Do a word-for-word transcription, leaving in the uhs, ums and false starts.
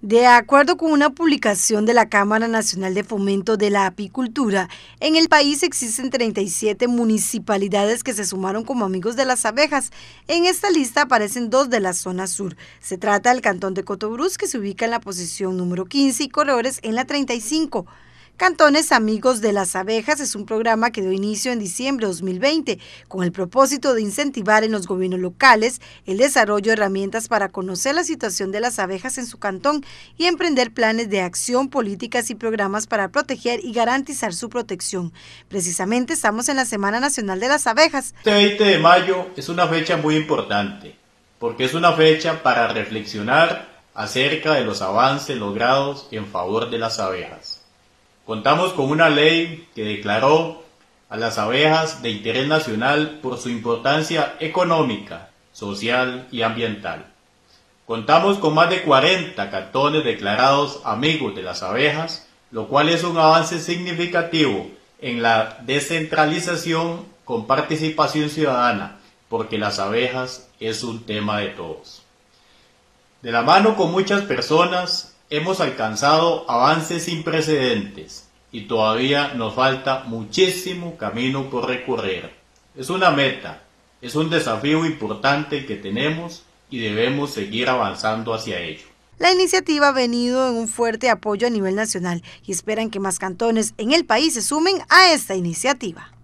De acuerdo con una publicación de la Cámara Nacional de Fomento de la Apicultura, en el país existen treinta y siete municipalidades que se sumaron como amigos de las abejas. En esta lista aparecen dos de la zona sur. Se trata del cantón de Cotobruz, que se ubica en la posición número quince, y Corredores en la treinta y cinco. Cantones Amigos de las Abejas es un programa que dio inicio en diciembre de dos mil veinte con el propósito de incentivar en los gobiernos locales el desarrollo de herramientas para conocer la situación de las abejas en su cantón y emprender planes de acción, políticas y programas para proteger y garantizar su protección. Precisamente estamos en la Semana Nacional de las Abejas. Este veinte de mayo es una fecha muy importante porque es una fecha para reflexionar acerca de los avances logrados en favor de las abejas. Contamos con una ley que declaró a las abejas de interés nacional por su importancia económica, social y ambiental. Contamos con más de cuarenta cantones declarados amigos de las abejas, lo cual es un avance significativo en la descentralización con participación ciudadana, porque las abejas es un tema de todos. De la mano con muchas personas, hemos alcanzado avances sin precedentes y todavía nos falta muchísimo camino por recorrer. Es una meta, es un desafío importante que tenemos y debemos seguir avanzando hacia ello. La iniciativa ha venido en un fuerte apoyo a nivel nacional y esperan que más cantones en el país se sumen a esta iniciativa.